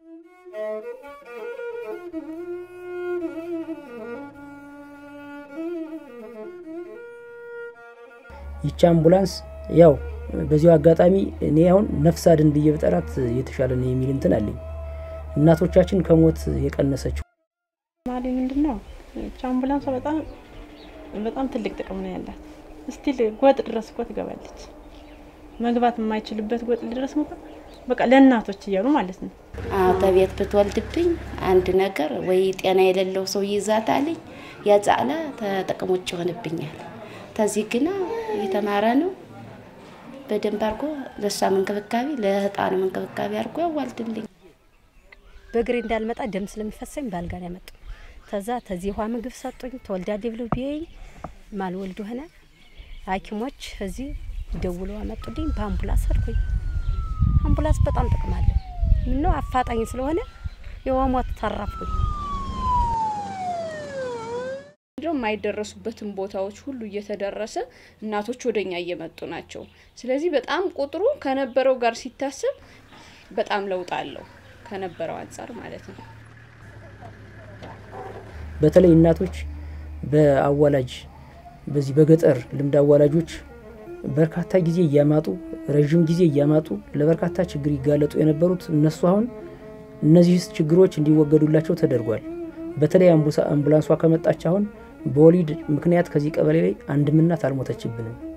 ይቺ አምቡላንስ ያው በዚሁ አጋጣሚ እኔ አሁን ነፍስ አድን ብዬ በጠራት የተሻለ ነው የሚል እንትን አለኝ። እናቶቻችን ከሞት የቀነሰችው ማለት ምንድነው? አምቡላንስ በጣም ትልቅ ጥቅም ነው ያላት። እስቲል ጎጥ ድረስ እኮ ትገባለች። መግባት የማይችልበት ጎጥ ድረስ ነው በቃ ለእናቶች ይያሉ ማለት ነው። ተቤት ብትወልድብኝ አንድ ነገር ወይ ጤና የሌለው ሰው ይዛታልኝ ያጻላ ተጠቅሞች ይሆንብኛል። ተዚህ ግና የተማረ ነው በደንብ አርጎ ለሷ መንከብካቤ ለህጣኑ መንከብካቤ አርጎ ያዋልድልኝ። በግሬ እንዳልመጣ ደም ስለሚፈሰኝ ባልጋር ያመጡ ተዛ ተዚህ ሆአ ምግብ ሰጡኝ ተወልዳዴ ብለው ቢያይ ማልወልዱ ሆነ ሐኪሞች እዚህ ደውለው አመጡልኝ በአምቡላንስ አድርኩኝ። አምቡላንስ በጣም ጥቅም አለው። ምነው አፋጣኝ ስለሆነ የወሞት ተረፍኩኝ። የማይደረሱበትን ቦታዎች ሁሉ እየተደረሰ እናቶች ወደኛ እየመጡ ናቸው። ስለዚህ በጣም ቁጥሩ ከነበረው ጋር ሲታሰብ በጣም ለውጥ አለው ከነበረው አንፃር ማለት ነው። በተለይ እናቶች በአዋላጅ በዚህ በገጠር ልምድ አዋላጆች በርካታ ጊዜ ያማጡ ረጅም ጊዜ ያማጡ ለበርካታ ችግር ይጋለጡ የነበሩት እነሱ አሁን እነዚህ ችግሮች እንዲወገዱላቸው ተደርጓል። በተለይ አምቡላንሷ ከመጣች አሁን በወሊድ ምክንያት ከዚህ ቀበሌ ላይ አንድም እናት አልሞተችብንም።